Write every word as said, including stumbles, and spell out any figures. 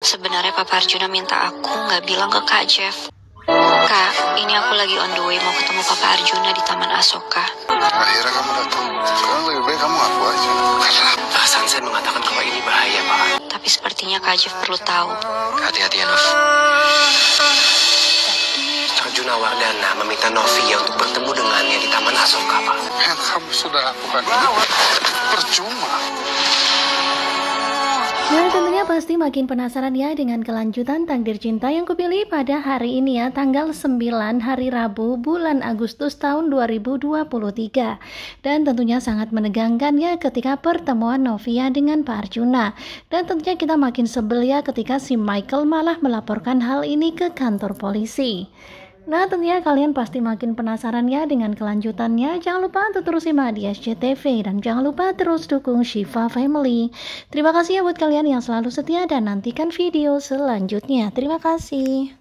Sebenarnya Papa Arjuna minta aku nggak bilang ke Kak Jeff. Kak, ini aku lagi on the way mau ketemu Papa Arjuna di Taman Asoka. Akhirnya kamu datang. Sekarang lebih baik kamu ngaku aja. Karena perasaan saya mengatakan bahwa ini bahaya, Pak. Tapi sepertinya Kak Jeff perlu tahu. Hati-hati ya, Nov. Arjuna Wardana meminta Novia untuk bertemu dengannya di Taman Asoka, Pak. Yang kamu sudah lakukan ini percuma. Nah, tentunya pasti makin penasaran ya dengan kelanjutan takdir cinta yang kupilih pada hari ini ya, tanggal sembilan hari Rabu bulan Agustus tahun dua ribu dua puluh tiga. Dan tentunya sangat menegangkan ya ketika pertemuan Novia dengan Pak Arjuna. Dan tentunya kita makin sebel ya ketika si Michael malah melaporkan hal ini ke kantor polisi. Nah, tentunya kalian pasti makin penasaran ya dengan kelanjutannya. Jangan lupa untuk terus simak di S C T V dan jangan lupa terus dukung Shiva Family. Terima kasih ya buat kalian yang selalu setia dan nantikan video selanjutnya. Terima kasih.